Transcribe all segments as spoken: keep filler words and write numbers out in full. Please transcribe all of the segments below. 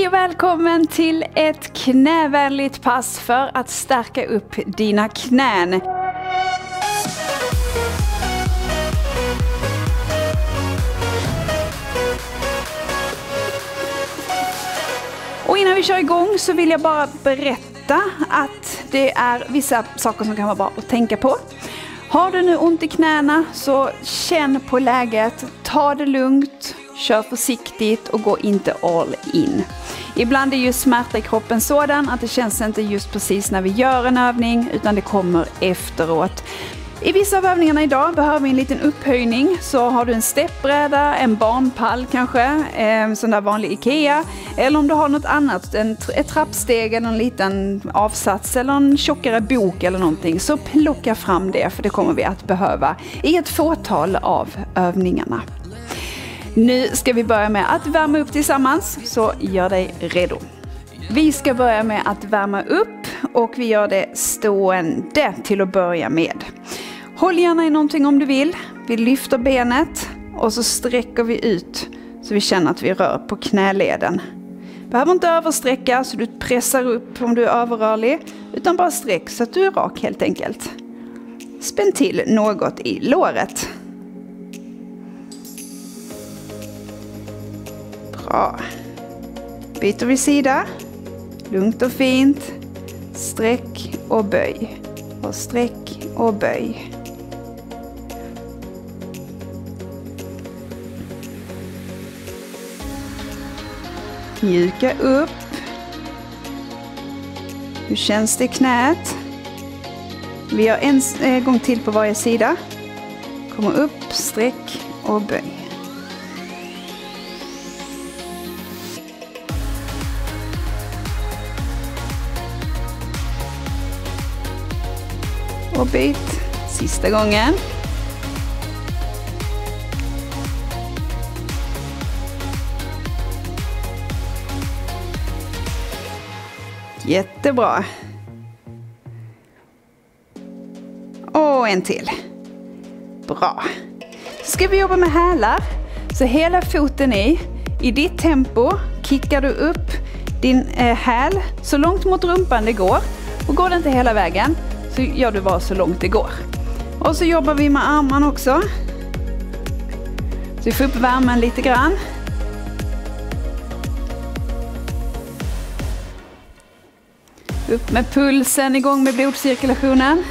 och välkommen till ett knävänligt pass för att stärka upp dina knän. Och innan vi kör igång så vill jag bara berätta att det är vissa saker som kan vara bra att tänka på. Har du nu ont i knäna så känn på läget, ta det lugnt, kör försiktigt och gå inte all in. Ibland är ju smärta i kroppen sådan att det känns inte just precis när vi gör en övning utan det kommer efteråt. I vissa av övningarna idag behöver vi en liten upphöjning, så har du en steppbräda, en barnpall kanske, en sån där vanlig Ikea, eller om du har något annat, en, ett trappsteg eller en liten avsats eller en tjockare bok eller någonting, så plocka fram det för det kommer vi att behöva i ett fåtal av övningarna. Nu ska vi börja med att värma upp tillsammans, så gör dig redo. Vi ska börja med att värma upp och vi gör det stående till att börja med. Håll gärna i någonting om du vill. Vi lyfter benet och så sträcker vi ut så vi känner att vi rör på knäleden. Behöver inte översträcka så du pressar upp om du är överrörlig, utan bara sträck så att du är rak helt enkelt. Spänn till något i låret. Bra. Byter vi sida. Lugnt och fint. Sträck och böj. Och sträck och böj. Mjuka upp. Hur känns det i knät? Vi gör en gång till på varje sida. Kommer upp, sträck och böj. Och byt sista gången. Jättebra. Och en till. Bra. Så ska vi jobba med hälar. Så hela foten i. I ditt tempo kickar du upp din eh, häl så långt mot rumpan det går. Och går det inte hela vägen så gör du bara så långt det går. Och så jobbar vi med armarna också. Så vi får upp värmen lite grann. Upp med pulsen, igång med blodcirkulationen.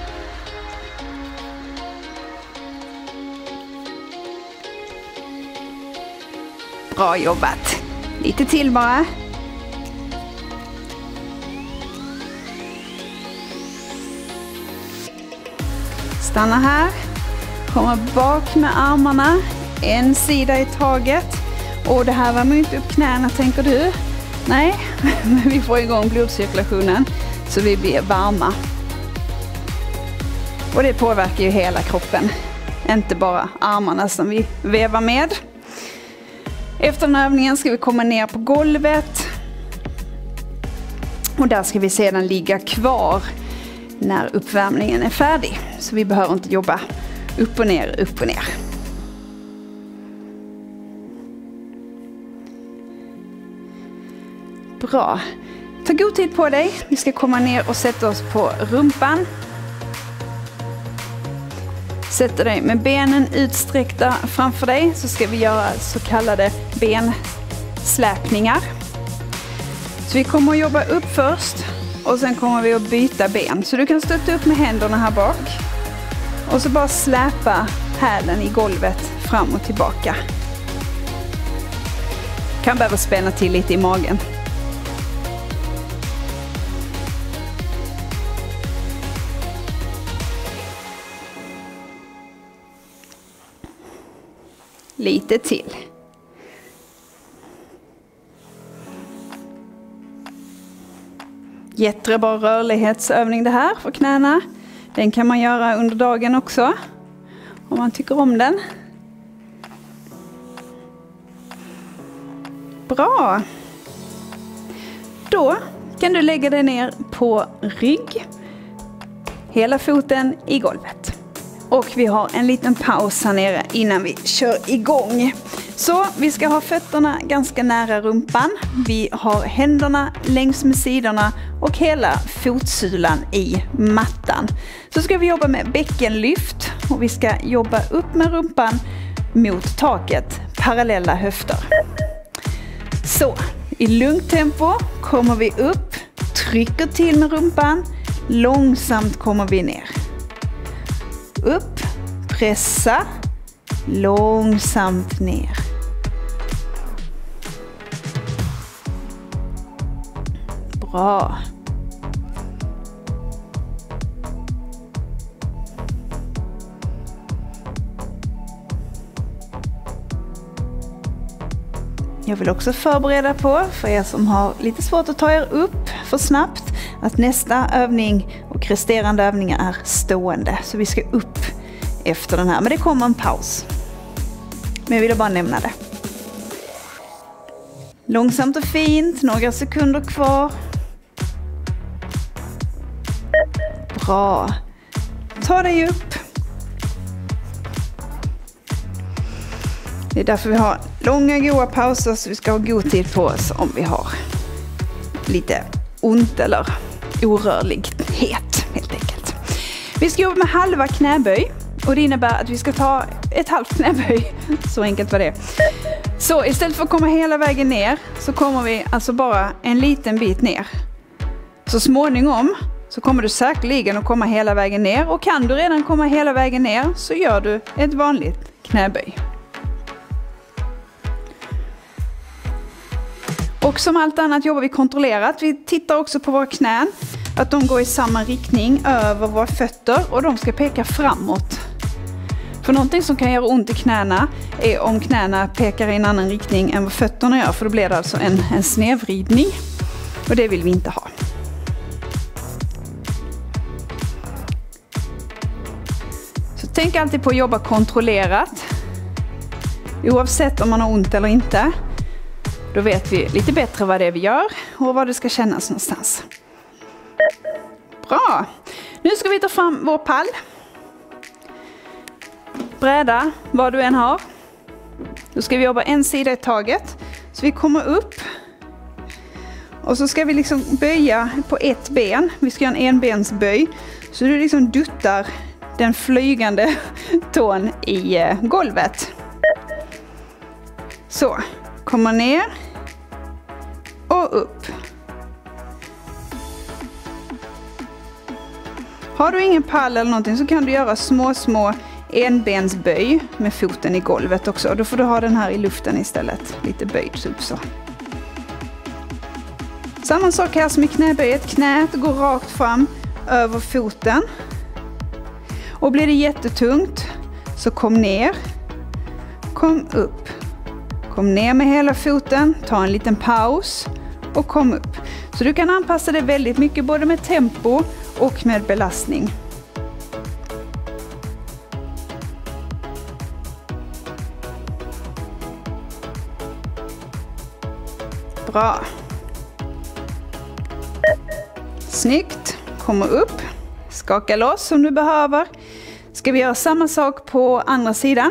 Bra jobbat. Lite till bara. Stanna här. Komma bak med armarna. En sida i taget. Och det här värmer inte upp knäna, tänker du? Nej, men vi får igång blodcirkulationen så vi blir varma. Och det påverkar ju hela kroppen. Inte bara armarna som vi vevar med. Efter den övningen ska vi komma ner på golvet. Och där ska vi sedan ligga kvar när uppvärmningen är färdig. Så vi behöver inte jobba upp och ner, upp och ner. Bra. Ta god tid på dig. Vi ska komma ner och sätta oss på rumpan. Sätter dig med benen utsträckta framför dig, så ska vi göra så kallade bensläpningar. Så vi kommer att jobba upp först och sen kommer vi att byta ben. Så du kan stötta upp med händerna här bak. Och så bara släpa hälen i golvet fram och tillbaka. Kan behöva spänna till lite i magen. Lite till. Jättebra rörlighetsövning det här för knäna. Den kan man göra under dagen också, om man tycker om den. Bra. Då kan du lägga dig ner på rygg. Hela foten i golvet. Och vi har en liten paus här nere innan vi kör igång. Så vi ska ha fötterna ganska nära rumpan. Vi har händerna längs med sidorna och hela fotsulan i mattan. Så ska vi jobba med bäckenlyft och vi ska jobba upp med rumpan mot taket, parallella höfter. Så, i lugnt tempo kommer vi upp, trycker till med rumpan, långsamt kommer vi ner. Upp, pressa, långsamt ner. Bra. Jag vill också förbereda på, för er som har lite svårt att ta er upp för snabbt, att nästa övning och resterande övningar är stående. Så vi ska upp efter den här, men det kommer en paus. Men jag ville bara nämna det. Långsamt och fint, några sekunder kvar. Bra. Ta dig upp. Det är därför vi har långa goda pauser, så vi ska ha god tid på oss om vi har lite ont eller orörlighet helt enkelt. Vi ska jobba med halva knäböj och det innebär att vi ska ta ett halvt knäböj. Så enkelt var det. Så istället för att komma hela vägen ner så kommer vi alltså bara en liten bit ner. Så småningom så kommer du säkerligen att komma hela vägen ner, och kan du redan komma hela vägen ner så gör du ett vanligt knäböj. Och som allt annat jobbar vi kontrollerat. Vi tittar också på våra knän, att de går i samma riktning över våra fötter och de ska peka framåt. För någonting som kan göra ont i knäna är om knäna pekar i en annan riktning än vad fötterna gör, för då blir det alltså en, en snedvridning och det vill vi inte ha. Så tänk alltid på att jobba kontrollerat, oavsett om man har ont eller inte. Då vet vi lite bättre vad det är vi gör och vad det ska kännas någonstans. Bra! Nu ska vi ta fram vår pall. Bräda, vad du än har. Då ska vi jobba en sida i taget. Så vi kommer upp. Och så ska vi liksom böja på ett ben. Vi ska göra en enbensböj. Så du liksom duttar den flygande tån i golvet. Så. Komma ner och upp. Har du ingen pall eller någonting så kan du göra små små enbensböj med foten i golvet också. Då får du ha den här i luften istället. Lite böjd typ så. Samma sak här som i knäböjet. Knät går rakt fram över foten. Och blir det jättetungt så kom ner. Kom upp. Kom ner med hela foten, ta en liten paus och kom upp. Så du kan anpassa det väldigt mycket både med tempo och med belastning. Bra. Snyggt. Kommer upp. Skaka loss om du behöver. Ska vi göra samma sak på andra sidan.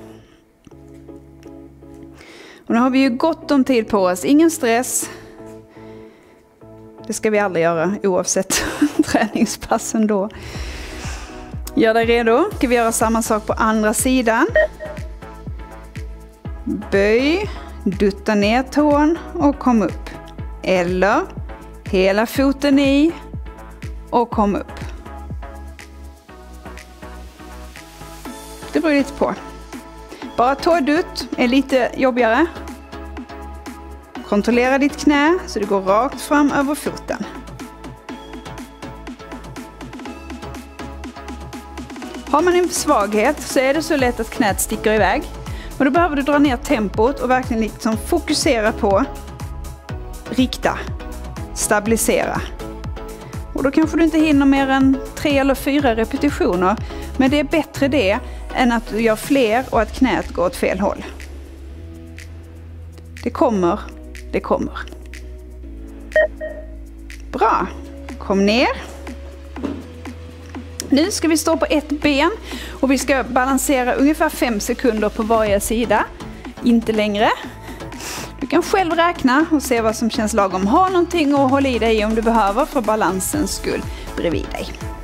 Och nu har vi ju gott om tid på oss. Ingen stress. Det ska vi aldrig göra oavsett träningspassen då. Gör dig redo. Ska vi göra samma sak på andra sidan. Böj. Dutta ner tån och kom upp. Eller hela foten i och kom upp. Det beror lite på. Bara tådutt är lite jobbigare. Kontrollera ditt knä så det går rakt fram över foten. Har man en svaghet så är det så lätt att knät sticker iväg. Men då behöver du dra ner tempot och verkligen liksom fokusera på rikta, stabilisera. Och då kanske du inte hinner mer än tre eller fyra repetitioner. Men det är bättre det än att du gör fler och att knät går åt fel håll. Det kommer, det kommer. Bra, kom ner. Nu ska vi stå på ett ben och vi ska balansera ungefär fem sekunder på varje sida. inte längre. Du kan själv räkna och se vad som känns lagom. Ha någonting att hålla i dig om du behöver för balansens skull bredvid dig.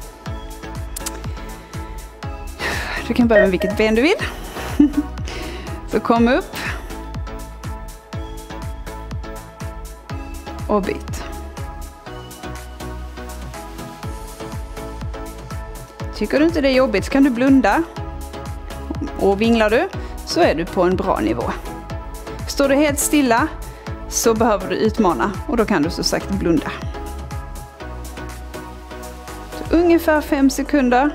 Du kan börja med vilket ben du vill. Så kom upp. Och byt. Tycker du inte det är jobbigt så kan du blunda. Och vinglar du så är du på en bra nivå. Står du helt stilla så behöver du utmana och då kan du så sagt blunda. Så ungefär fem sekunder.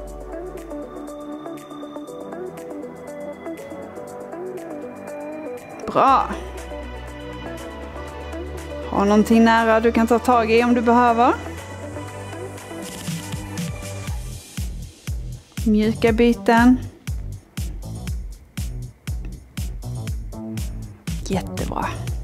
Bra. Ha någonting nära du kan ta tag i om du behöver. Mjuka byten. Jättebra.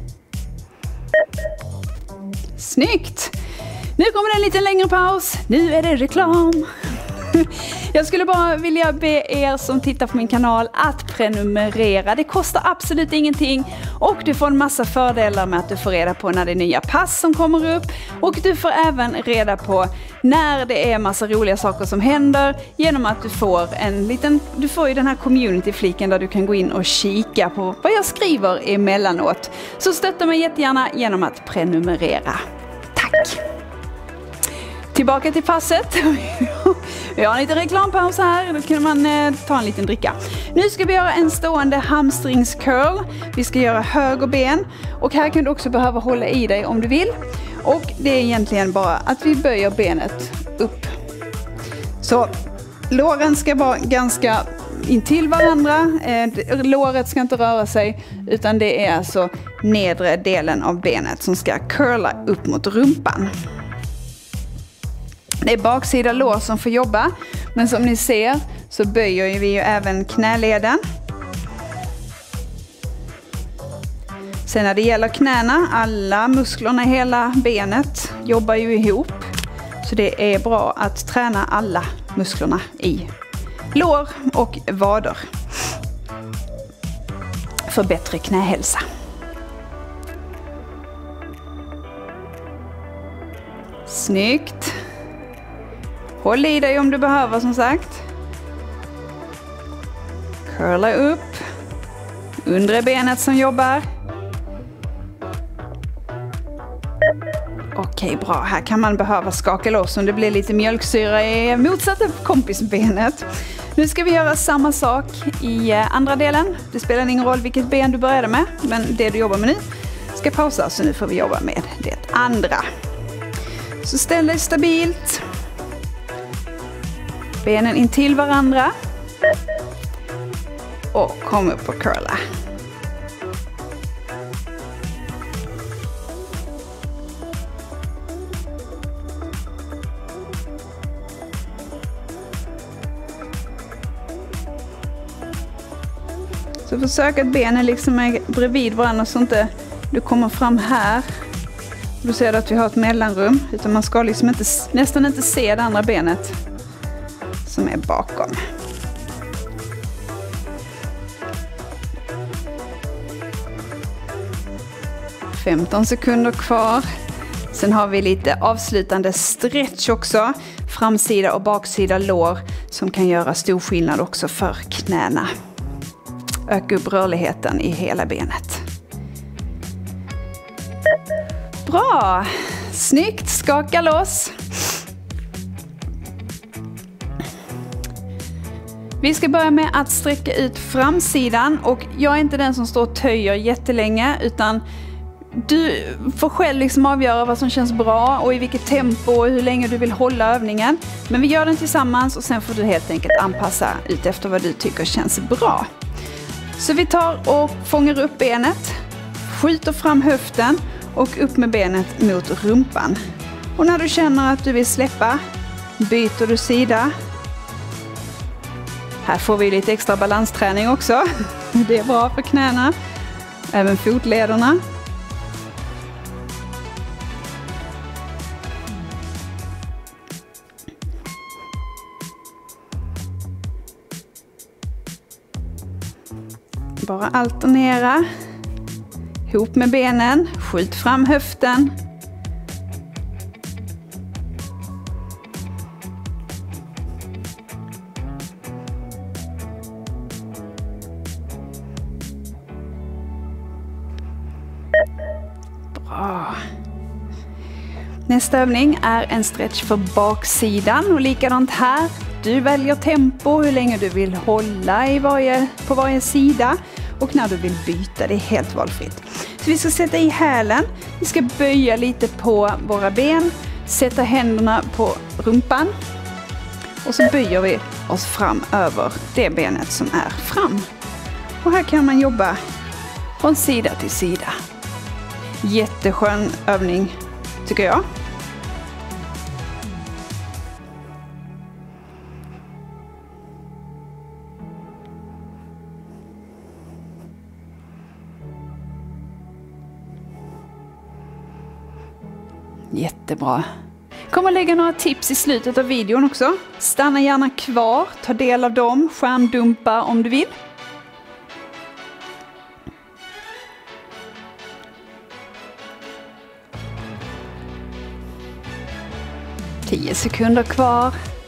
Snyggt! Nu kommer det en lite längre paus. Nu är det reklam. Jag skulle bara vilja be er som tittar på min kanal att prenumerera. Det kostar absolut ingenting och du får en massa fördelar med att du får reda på när det är nya pass som kommer upp och du får även reda på när det är massa roliga saker som händer genom att du får en liten, du får ju den här community-fliken där du kan gå in och kika på vad jag skriver emellanåt. Så stötta mig jättegärna genom att prenumerera. Tack! Tillbaka till passet. Vi har en liten reklampaus här. Då kan man eh, ta en liten dricka. Nu ska vi göra en stående hamstringscurl. Vi ska göra höger ben. Och här kan du också behöva hålla i dig om du vill. Och det är egentligen bara att vi böjer benet upp. Så låren ska vara ganska intill varandra. Eh, låret ska inte röra sig. Utan det är alltså nedre delen av benet som ska curla upp mot rumpan. Det är baksida lår som får jobba, men som ni ser så böjer vi ju även knäleden. Sen när det gäller knäna, alla musklerna i hela benet jobbar ju ihop. Så det är bra att träna alla musklerna i lår och vader för bättre knähälsa. Snyggt! Håll i dig om du behöver som sagt. Curla upp. Undre benet som jobbar. Okej, bra. Här kan man behöva skaka loss om det blir lite mjölksyra i motsatta kompisbenet. Nu ska vi göra samma sak i andra delen. Det spelar ingen roll vilket ben du började med, men det du jobbar med nu ska pausa, så nu får vi jobba med det andra. Så ställ dig stabilt. Benen in till varandra. Och kom upp och curla. Så försök att benen liksom är bredvid varandra så inte du kommer fram här. Du ser att vi har ett mellanrum. Utan man ska liksom inte, nästan inte se det andra benet som är bakom. femton sekunder kvar. Sen har vi lite avslutande stretch också. Framsida och baksida lår som kan göra stor skillnad också för knäna. Öka upp rörligheten i hela benet. Bra! Snyggt! Skaka loss. Vi ska börja med att sträcka ut framsidan och jag är inte den som står och töjer jättelänge utan du får själv liksom avgöra vad som känns bra och i vilket tempo och hur länge du vill hålla övningen. Men vi gör den tillsammans och sen får du helt enkelt anpassa ut efter vad du tycker känns bra. Så vi tar och fångar upp benet, skjuter fram höften och upp med benet mot rumpan. Och när du känner att du vill släppa, byter du sida. Här får vi lite extra balansträning också. Det är bra för knäna, även fotlederna. Bara alternera. Ihop med benen. Skjut fram höften. Bra. Nästa övning är en stretch för baksidan och likadant här. Du väljer tempo, hur länge du vill hålla i varje, på varje sida och när du vill byta, det är helt valfritt. Så vi ska sätta i hälen, vi ska böja lite på våra ben, sätta händerna på rumpan och så böjer vi oss fram över det benet som är fram. Och här kan man jobba från sida till sida. Jätteskön övning tycker jag. Jättebra. Jag kommer att lägga några tips i slutet av videon också. Stanna gärna kvar, ta del av dem, skärmdumpa om du vill. tio sekunder kvar.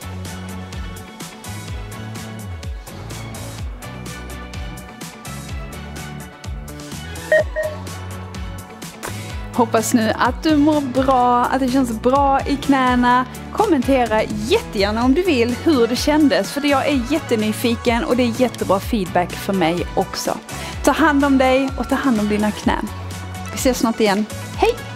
Hoppas nu att du mår bra, att det känns bra i knäna. Kommentera jättegärna om du vill hur det kändes, för jag är jättenyfiken och det är jättebra feedback för mig också. Ta hand om dig och ta hand om dina knän. Vi ses snart igen. Hej!